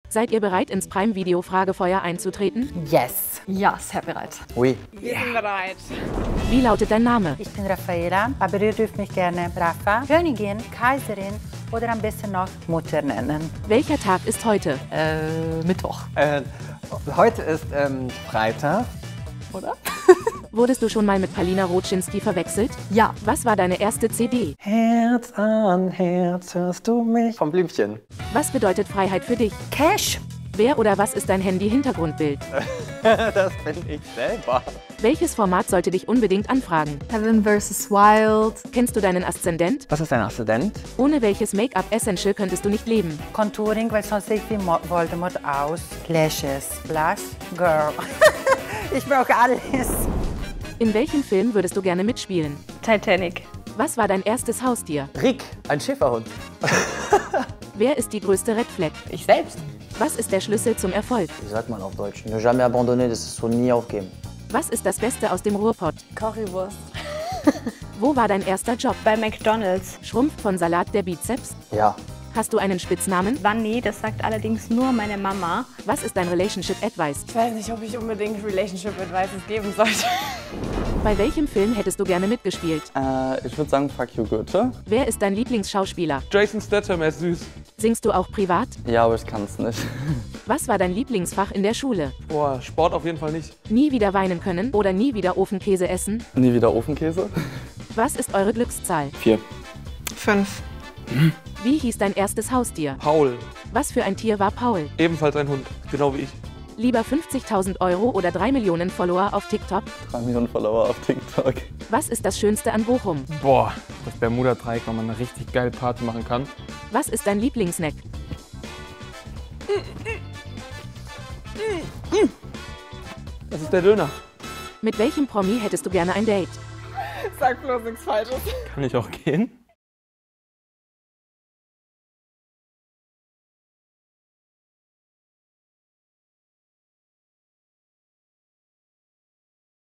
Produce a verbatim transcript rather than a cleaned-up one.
Seid ihr bereit, ins Prime-Video-Fragefeuer einzutreten? Yes. Ja, sehr bereit. Oui. Wir sind bereit. Wie lautet dein Name? Ich bin Raffaela, aber ihr dürft mich gerne Rafa, Königin, Kaiserin oder am besten noch Mutter nennen. Welcher Tag ist heute? Äh, Mittwoch. Äh, heute ist ähm, Freitag. Oder? Wurdest du schon mal mit Palina Rotschinski verwechselt? Ja. Was war deine erste C D? Herz an Herz hörst du mich. Vom Blümchen. Was bedeutet Freiheit für dich? Cash. Wer oder was ist dein Handy-Hintergrundbild? Das bin ich selber. Welches Format sollte dich unbedingt anfragen? Heaven versus Wild. Kennst du deinen Aszendent? Was ist dein Aszendent? Ohne welches Make-up-Essential könntest du nicht leben? Contouring, weil sonst sehe ich wie Mo- Voldemort aus. Lashes. Blush. Girl. Ich brauche alles. In welchem Film würdest du gerne mitspielen? Titanic. Was war dein erstes Haustier? Rick, ein Schäferhund. Wer ist die größte Red Flag? Ich selbst. Was ist der Schlüssel zum Erfolg? Wie sagt man auf Deutsch? Ne jamais abandonner, das ist so nie aufgeben. Was ist das Beste aus dem Ruhrpott? Currywurst. Wo war dein erster Job? Bei McDonald's. Schrumpft von Salat der Bizeps? Ja. Hast du einen Spitznamen? Vanni, das sagt allerdings nur meine Mama. Was ist dein Relationship Advice? Ich weiß nicht, ob ich unbedingt Relationship Advices geben sollte. Bei welchem Film hättest du gerne mitgespielt? Äh, ich würde sagen, fuck you, Goethe. Wer ist dein Lieblingsschauspieler? Jason Statham, er ist süß. Singst du auch privat? Ja, aber ich kann es nicht. Was war dein Lieblingsfach in der Schule? Boah, Sport auf jeden Fall nicht. Nie wieder weinen können oder nie wieder Ofenkäse essen? Nie wieder Ofenkäse. Was ist eure Glückszahl? Vier. Fünf. Wie hieß dein erstes Haustier? Paul, Was für ein Tier war Paul? ebenfalls ein Hund, genau wie ich. Lieber fünfzigtausend Euro oder drei Millionen Follower auf TikTok? Drei Millionen Follower auf TikTok. Was ist das Schönste an Bochum? Boah, das Bermuda-Dreieck, weil man eine richtig geile Party machen kann. Was ist dein Lieblingssnack? Das ist der Döner. Mit welchem Promi hättest du gerne ein Date? Sag bloß nichts Falsches. Kann ich auch gehen?